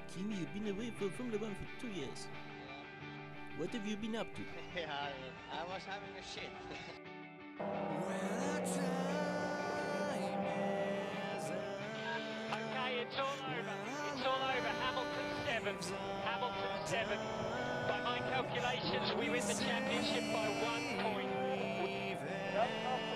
Kimi, you've been away from Formula One for 2 years. Yeah. What have you bbeen up to? Yeah, I was having a shit. Okay, it's all over. It's all over. Hamilton 7th. Hamilton 7th. By my calculations, we win the championship by 1 point.